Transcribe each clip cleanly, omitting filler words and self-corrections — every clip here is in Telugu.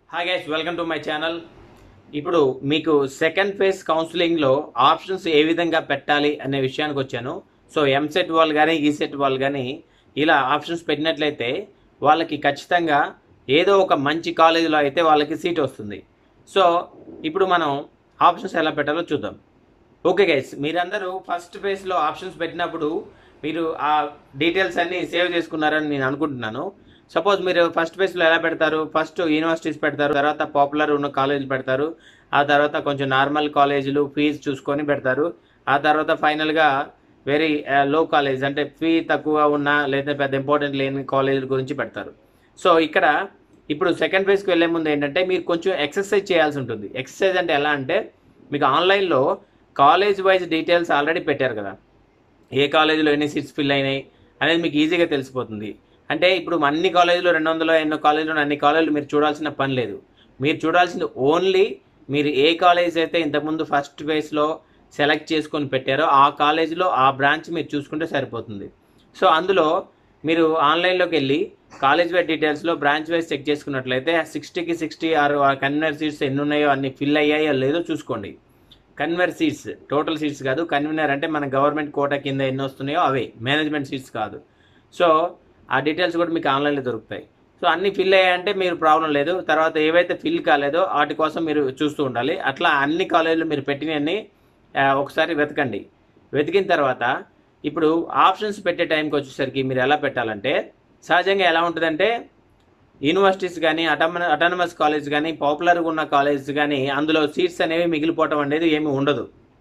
Hi guys, welcome to my channel. ఇప్పుడు మీకు సెకండ్ ఫేజ్ కౌన్సిలింగ్లో ఆప్షన్స్ ఏ విధంగా పెట్టాలి అనే విషయానికి వచ్చాను. సో ఎంసెట్ వాళ్ళు కానీ ఈసెట్ వాళ్ళు కానీ ఇలా ఆప్షన్స్ పెట్టినట్లయితే వాళ్ళకి ఖచ్చితంగా ఏదో ఒక మంచి కాలేజీలో అయితే వాళ్ళకి సీట్ వస్తుంది. సో ఇప్పుడు మనం ఆప్షన్స్ ఎలా పెట్టాలో చూద్దాం. ఓకే గైస్, మీరందరూ ఫస్ట్ ఫేజ్లో ఆప్షన్స్ పెట్టినప్పుడు మీరు ఆ డీటెయిల్స్ అన్నీ సేవ్ చేసుకున్నారని నేను అనుకుంటున్నాను. సపోజ్ మీరు ఫస్ట్ ఫేజ్లో ఎలా పెడతారు, ఫస్ట్ యూనివర్సిటీస్ పెడతారు, తర్వాత పాపులర్ ఉన్న కాలేజీలు పెడతారు, ఆ తర్వాత కొంచెం నార్మల్ కాలేజీలు ఫీజు చూసుకొని పెడతారు, ఆ తర్వాత ఫైనల్గా వెరీ లో కాలేజ్ అంటే ఫీ తక్కువ ఉన్న లేదా పెద్ద ఇంపార్టెంట్ లేని కాలేజీల గురించి పెడతారు. సో ఇక్కడ ఇప్పుడు సెకండ్ ఫేజ్కి వెళ్ళే ముందు ఏంటంటే మీరు కొంచెం ఎక్సర్సైజ్ చేయాల్సి ఉంటుంది. ఎక్సర్సైజ్ అంటే ఎలా అంటే మీకు ఆన్లైన్లో కాలేజ్ వైజ్ డీటెయిల్స్ ఆల్రెడీ పెట్టారు కదా, ఏ కాలేజీలో ఎన్ని సీట్స్ ఫిల్ అయినాయి అనేది మీకు ఈజీగా తెలిసిపోతుంది. అంటే ఇప్పుడు అన్ని కాలేజీలో 200 ఎన్నో కాలేజీలో అన్ని కాలేజీలు మీరు చూడాల్సిన పని లేదు. మీరు చూడాల్సింది ఓన్లీ మీరు ఏ కాలేజ్ అయితే ఇంతకుముందు ఫస్ట్ ఫేజ్లో సెలెక్ట్ చేసుకొని పెట్టారో ఆ కాలేజీలో ఆ బ్రాంచ్ మీరు చూసుకుంటే సరిపోతుంది. సో అందులో మీరు ఆన్లైన్లోకి వెళ్ళి కాలేజ్ వైజ్ డీటెయిల్స్లో బ్రాంచ్ వైజ్ చెక్ చేసుకున్నట్లయితే 60కి 60 ఆరు కన్వీనర్ సీట్స్ ఎన్ని ఉన్నాయో అన్ని ఫిల్ అయ్యాయో లేదో చూసుకోండి. కన్వీనర్ సీట్స్ టోటల్ సీట్స్ కాదు, కన్వీనర్ అంటే మన గవర్నమెంట్ కోటా కింద ఎన్ని వస్తున్నాయో అవే, మేనేజ్మెంట్ సీట్స్ కాదు. సో ఆ డీటెయిల్స్ కూడా మీకు ఆన్లైన్లో దొరుకుతాయి. సో అన్ని ఫిల్ అయ్యాయంటే మీరు ప్రాబ్లం లేదు. తర్వాత ఏవైతే ఫిల్ కాలేదో వాటి కోసం మీరు చూస్తూ ఉండాలి. అట్లా అన్ని కాలేజీలు మీరు పెట్టినవన్నీ ఒకసారి వెతకండి. వెతికిన తర్వాత ఇప్పుడు ఆప్షన్స్ పెట్టే టైంకి వచ్చేసరికి మీరు ఎలా పెట్టాలంటే సహజంగా ఎలా ఉంటుందంటే యూనివర్సిటీస్ కానీ అటానమస్ కాలేజ్ కానీ పాపులర్గా ఉన్న కాలేజ్ కానీ అందులో సీట్స్ అనేవి మిగిలిపోవటం అనేది ఏమీ ఉండదు.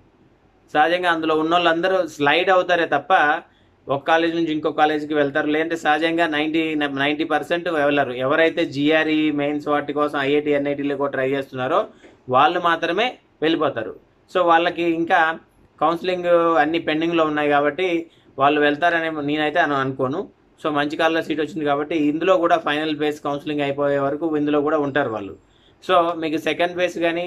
సహజంగా అందులో ఉన్న వాళ్ళందరూ స్లైడ్ అవుతారే తప్ప ఒక కాలేజ్ నుంచి ఇంకో కాలేజీకి వెళ్తారు. లేదంటే సహజంగా 90% వెళ్ళరు. ఎవరైతే జిఆర్ఈ మెయిన్స్ వాటి కోసం ఐఐటి ఎన్ఐటీలో కూడా ట్రై చేస్తున్నారో వాళ్ళు మాత్రమే వెళ్ళిపోతారు. సో వాళ్ళకి ఇంకా కౌన్సిలింగ్ అన్ని పెండింగ్లో ఉన్నాయి కాబట్టి వాళ్ళు వెళ్తారని నేనైతే అనుకోను. సో మంచి కాలేజీలో సీట్ వచ్చింది కాబట్టి ఇందులో కూడా ఫైనల్ ఫేజ్ కౌన్సిలింగ్ అయిపోయే వరకు ఇందులో కూడా ఉంటారు వాళ్ళు. సో మీకు సెకండ్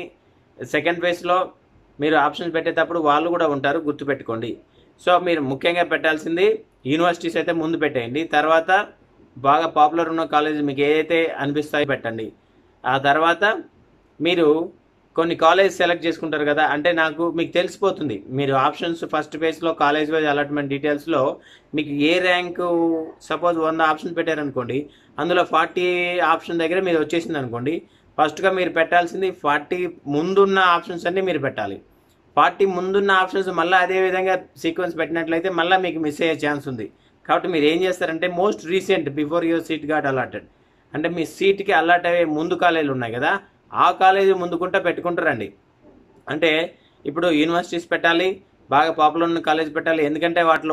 ఫేజ్లో మీరు ఆప్షన్స్ పెట్టేటప్పుడు వాళ్ళు కూడా ఉంటారు, గుర్తుపెట్టుకోండి. సో మీరు ముఖ్యంగా పెట్టాల్సింది యూనివర్సిటీస్ అయితే ముందు పెట్టేయండి. తర్వాత బాగా పాపులర్ ఉన్న కాలేజ్ మీకు ఏదైతే అనిపిస్తాయో పెట్టండి. ఆ తర్వాత మీరు కొన్ని కాలేజ్ సెలెక్ట్ చేసుకుంటారు కదా, అంటే మీకు తెలిసిపోతుంది. మీరు ఆప్షన్స్ ఫస్ట్ ఫేజ్లో కాలేజ్ వైజ్ అలాట్మెంట్ డీటెయిల్స్లో మీకు ఏ ర్యాంకు, సపోజ్ 100 ఆప్షన్ పెట్టారనుకోండి, అందులో 40 ఆప్షన్ దగ్గర మీరు వచ్చేసింది అనుకోండి, ఫస్ట్గా మీరు పెట్టాల్సింది 40 ముందున్న ఆప్షన్స్ అన్నీ మీరు పెట్టాలి. 40 ముందున్న ఆప్షన్స్ మళ్ళీ అదే విధంగా సీక్వెన్స్ పెట్టినట్లయితే మళ్ళీ మీకు మిస్ అయ్యే ఛాన్స్ ఉంది. కాబట్టి మీరు ఏం చేస్తారంటే most recent before your seat got allotted, అంటే మీ సీట్కి అలాట్ అయ్యే ముందు కాలేజీలు ఉన్నాయి కదా, ఆ కాలేజీ ముందుకుంటా పెట్టుకుంటారండి. అంటే ఇప్పుడు యూనివర్సిటీస్ పెట్టాలి, బాగా పాపులర్ ఉన్న కాలేజ్ పెట్టాలి, ఎందుకంటే వాటిలో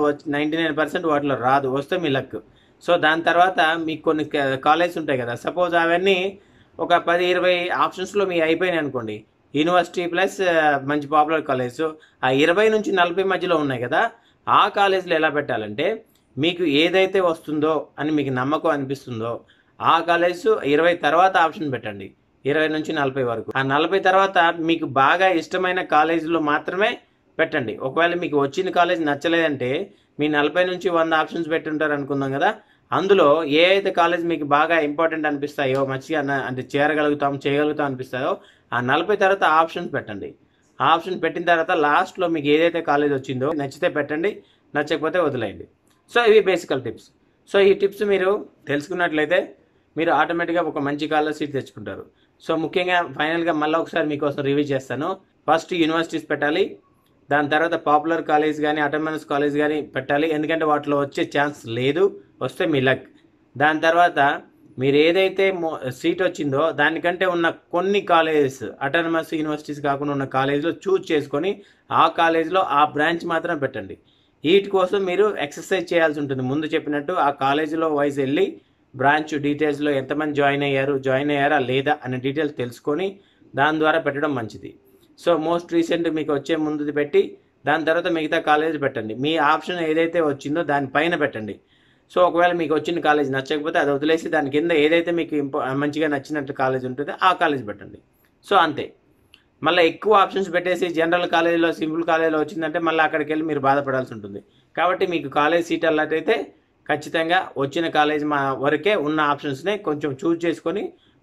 99% వాటిలో రాదు, వస్తే మీ లక్. సో దాని తర్వాత మీకు కొన్ని కాలేజ్ ఉంటాయి కదా, సపోజ్ అవన్నీ ఒక 10-20 ఆప్షన్స్లో మీ అయిపోయినాయి అనుకోండి, యూనివర్సిటీ ప్లస్ మంచి పాపులర్ కాలేజ్, ఆ 20 నుంచి 40 మధ్యలో ఉన్నాయి కదా, ఆ కాలేజీలో ఎలా పెట్టాలంటే మీకు ఏదైతే వస్తుందో అని మీకు నమ్మకం అనిపిస్తుందో ఆ కాలేజ్ 20 తర్వాత ఆప్షన్ పెట్టండి. 20 నుంచి 40 వరకు. ఆ 40 తర్వాత మీకు బాగా ఇష్టమైన కాలేజీలో మాత్రమే పెట్టండి. ఒకవేళ మీకు వచ్చిన కాలేజ్ నచ్చలేదంటే మీ 40 నుంచి 100 ఆప్షన్స్ పెట్టుంటారు అనుకుందాం కదా, అందులో ఏ అయితే కాలేజ్ మీకు బాగా ఇంపార్టెంట్ అనిపిస్తాయో, మంచిగా అంటే చేయగలుగుతాం అనిపిస్తాయో ఆ 40 తర్వాత ఆప్షన్స్ పెట్టండి. ఆప్షన్ పెట్టిన తర్వాత లాస్ట్లో మీకు ఏదైతే కాలేజ్ వచ్చిందో నచ్చితే పెట్టండి, నచ్చకపోతే వదిలేయండి. సో ఇవి బేసికల్ టిప్స్. సో ఈ టిప్స్ మీరు తెలుసుకున్నట్లయితే మీరు ఆటోమేటిక్గా ఒక మంచి కాలేజ్ సీట్ తెచ్చుకుంటారు. సో ముఖ్యంగా ఫైనల్గా మళ్ళీ ఒకసారి మీకోసం రివ్యూ చేస్తాను. ఫస్ట్ యూనివర్సిటీస్ పెట్టాలి, దాని తర్వాత పాపులర్ కాలేజ్ కానీ అటానమస్ కాలేజ్ కానీ పెట్టాలి, ఎందుకంటే వాటిలో వచ్చే ఛాన్స్ లేదు, వస్తే మీ లక్. దాని తర్వాత మీరు ఏదైతే సీట్ వచ్చిందో దానికంటే ఉన్న కొన్ని కాలేజెస్, అటానమస్ యూనివర్సిటీస్ కాకుండా ఉన్న కాలేజ్లో చూజ్ చేసుకొని ఆ కాలేజ్లో ఆ బ్రాంచ్ మాత్రం పెట్టండి. వీటి కోసం మీరు ఎక్సర్సైజ్ చేయాల్సి ఉంటుంది. ముందు చెప్పినట్టు ఆ కాలేజీలో వైజ్ వెళ్ళి బ్రాంచ్ డీటెయిల్స్లో ఎంతమంది జాయిన్ అయ్యారా లేదా అనే డీటెయిల్స్ తెలుసుకొని దాని ద్వారా పెట్టడం మంచిది. సో మోస్ట్ రీసెంట్ మీకు వచ్చే ముందుది పెట్టి దాని తర్వాత మిగతా కాలేజ్ పెట్టండి. మీ ఆప్షన్ ఏదైతే వచ్చిందో దానిపైన పెట్టండి. సో ఒకవేళ మీకు వచ్చిన కాలేజ్ నచ్చకపోతే అది వదిలేసి దాని కింద ఏదైతే మీకు మంచిగా నచ్చినట్టు కాలేజ్ ఉంటుందో ఆ కాలేజ్ పెట్టండి. సో అంతే. మళ్ళీ ఎక్కువ ఆప్షన్స్ పెట్టేసి జనరల్ కాలేజీలో సింపుల్ కాలేజీలో వచ్చిందంటే మళ్ళీ అక్కడికి వెళ్ళి మీరు బాధపడాల్సి ఉంటుంది. కాబట్టి మీకు కాలేజ్ సీట్ అల్లటైతే ఖచ్చితంగా వచ్చిన కాలేజ్ వరకే ఉన్న ఆప్షన్స్నే కొంచెం చూజ్ చేసుకొని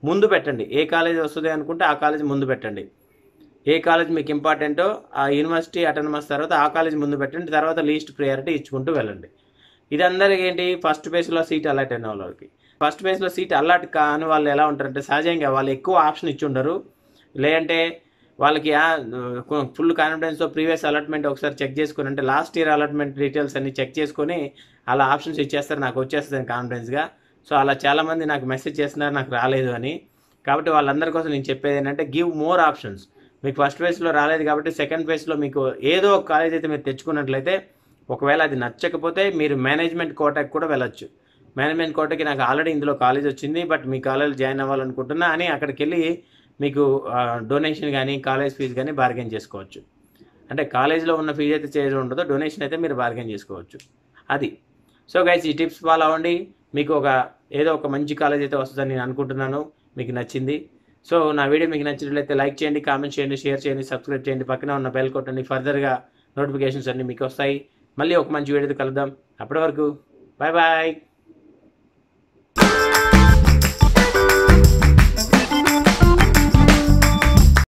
ముందు పెట్టండి. ఏ కాలేజ్ వస్తుంది అనుకుంటే ఆ కాలేజ్ ముందు పెట్టండి. ఏ కాలేజ్ మీకు ఇంపార్టెంటో ఆ యూనివర్సిటీ అటానమస్ తర్వాత ఆ కాలేజ్ ముందు పెట్టండి. తర్వాత లీస్ట్ ప్రియారిటీ ఇచ్చుకుంటూ వెళ్ళండి. ఇది అందరికీ ఏంటి, ఫస్ట్ ఫేజ్లో సీట్ అలాట్ అయిన వాళ్ళకి. ఫస్ట్ ఫేజ్లో సీట్ అలాట్ కాని వాళ్ళు ఎలా ఉంటారంటే సహజంగా వాళ్ళు ఎక్కువ ఆప్షన్ ఇచ్చి ఉండరు. లేదంటే వాళ్ళకి ఫుల్ కాన్ఫిడెన్స్తో ప్రీవియస్ అలాట్మెంట్ ఒకసారి చెక్ చేసుకుని, అంటే లాస్ట్ ఇయర్ అలాట్మెంట్ డీటెయిల్స్ అన్ని చెక్ చేసుకొని అలా ఆప్షన్స్ ఇచ్చేస్తారు, నాకు వచ్చేస్తుంది కాన్ఫిడెన్స్గా. సో అలా చాలామంది నాకు మెసేజ్ చేస్తున్నారు నాకు రాలేదు అని. కాబట్టి వాళ్ళందరి కోసం నేను చెప్పేది ఏంటంటే గివ్ మోర్ ఆప్షన్స్. మీకు ఫస్ట్ ఫేజ్లో రాలేదు కాబట్టి సెకండ్ ఫేజ్లో మీకు ఏదో ఒక కాలేజ్ అయితే మీరు తెచ్చుకున్నట్లయితే, ఒకవేళ అది నచ్చకపోతే మీరు మేనేజ్మెంట్ కోటాకి కూడా వెళ్ళొచ్చు. మేనేజ్మెంట్ కోటాకి నాకు ఆల్రెడీ ఇందులో కాలేజ్ వచ్చింది, బట్ మీ కాలేజ్ జాయిన్ అవ్వాలనుకుంటున్నా అని అక్కడికి వెళ్ళి మీకు డొనేషన్ కానీ కాలేజ్ ఫీజు కానీ బార్గెన్ చేసుకోవచ్చు. అంటే కాలేజ్లో ఉన్న ఫీజు అయితే చేయడం ఉండదో, డొనేషన్ అయితే మీరు బార్గెన్ చేసుకోవచ్చు. అది. సో గైస్, ఈ టిప్స్ ఫాలో అవ్వండి. మీకు ఏదో ఒక మంచి కాలేజ్ అయితే వస్తుందని నేను అనుకుంటున్నాను. మీకు నచ్చింది. సో నా వీడియో మీకు నచ్చినట్లయితే లైక్ చేయండి, కామెంట్ చేయండి, షేర్ చేయండి, సబ్స్క్రైబ్ చేయండి, పక్కన ఉన్న బెల్ కొట్టండి. ఫర్దర్గా నోటిఫికేషన్స్ అన్నీ మీకు వస్తాయి. మళ్ళీ ఒక మంచి వీడియోతో కలుద్దాం. అప్పటి వరకు బాయ్ బాయ్.